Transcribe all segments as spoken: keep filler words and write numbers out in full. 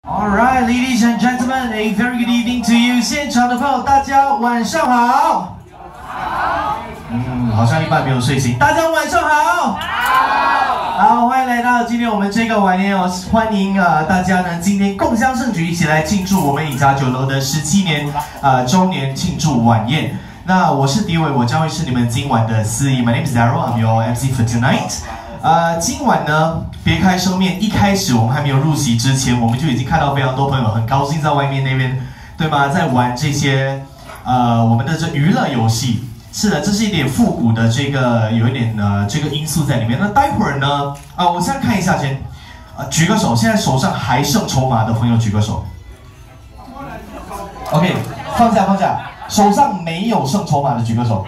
All right, ladies and gentlemen, a very good evening to you. 现场的朋友，大家晚上好。嗯，好像一半没有睡醒。大家晚上好。好，欢迎来到今天我们这个晚宴哦，欢迎啊、呃、大家呢今天共襄盛举，一起来庆祝我们饮茶酒楼的十七年呃周年庆祝晚宴。那我是迪伟，我将会是你们今晚的司仪。My name is Daryl, I'm your M C for tonight. 呃，今晚呢，别开生面。一开始我们还没有入席之前，我们就已经看到非常多朋友很高兴在外面那边，对吗？在玩这些呃我们的这娱乐游戏。是的，这是一点复古的这个有一点呃这个因素在里面。那待会儿呢，啊、呃，我先看一下先，呃，举个手，现在手上还剩筹码的朋友举个手。OK， 放下放下，手上没有剩筹码的举个手。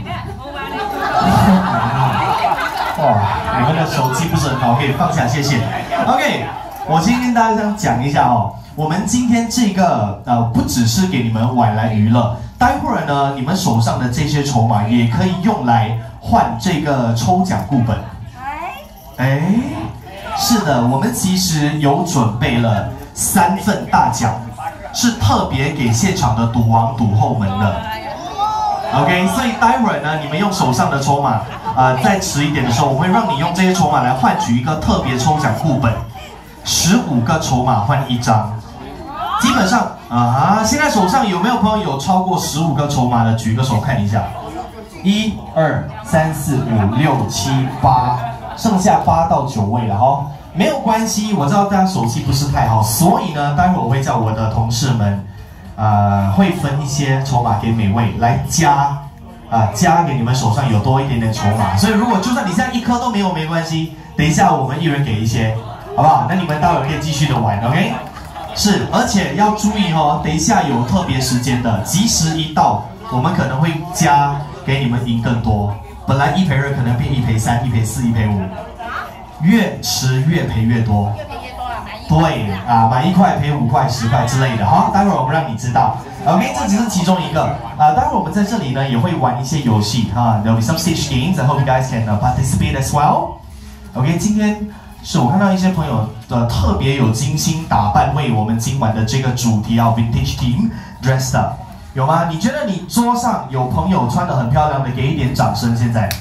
哇，你们的手气不是很好，可以放下，谢谢。OK， 我先跟大家讲一下哦，我们今天这个呃，不只是给你们玩来娱乐，待会儿呢，你们手上的这些筹码也可以用来换这个抽奖顾本。哎，是的，我们其实有准备了三份大奖，是特别给现场的赌王赌后们的。OK， 所以待会儿呢，你们用手上的筹码。呃，再迟一点的时候，我会让你用这些筹码来换取一个特别抽奖副本，十五个筹码换一张。基本上啊，现在手上有没有朋友有超过十五个筹码的？举个手看一下，一、二、三、四、五、六、七、八，剩下八到九位了哈。没有关系，我知道大家手气不是太好，所以呢，待会我会叫我的同事们，呃，会分一些筹码给每位来加。啊，加给你们手上有多一点点筹码，所以如果就算你现在一颗都没有没关系，等一下我们一人给一些，好不好？那你们待会可以继续的玩 ，OK？ 是，而且要注意哦，等一下有特别时间的，吉时一到，我们可能会加给你们赢更多。本来一赔二可能变一赔三、一赔四、一赔五，越迟越赔越多。对啊，买一块赔五块、十块之类的，好，待会儿我们让你知道。OK， 这只是其中一个。啊，待会儿我们在这里呢也会玩一些游戏哈 ，There will be some stage games. I hope you guys can participate as well. OK， 今天是我看到一些朋友的特别有精心打扮，为我们今晚的这个主题啊 ，Vintage Team dressed up， 有吗？你觉得你桌上有朋友穿得很漂亮的，给一点掌声，现在。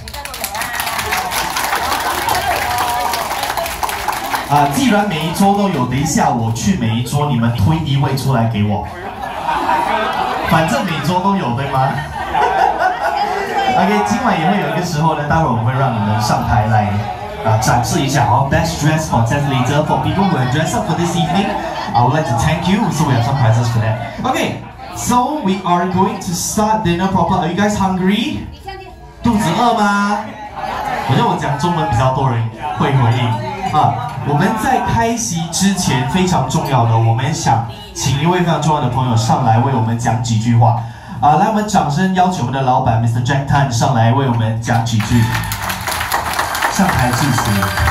啊，既然每一桌都有，等一下我去每一桌，你们推一位出来给我。反正每桌都有，对吗 ？OK， 今晚也会有一个时候呢，待会儿我们会让你们上台来啊展示一下好 Best Dress Contest later for people who have dressed up for this evening. I would like to thank you, so we have some prizes for that. Okay, so we are going to start dinner proper. Are you guys hungry? 肚子饿吗？我觉得我讲中文比较多人会回应啊。我们在开席之前非常重要的，我们想请一位非常重要的朋友上来为我们讲几句话。啊，来，我们掌声邀请我们的老板 Mister Jack Tan 上来为我们讲几句，上台致辞。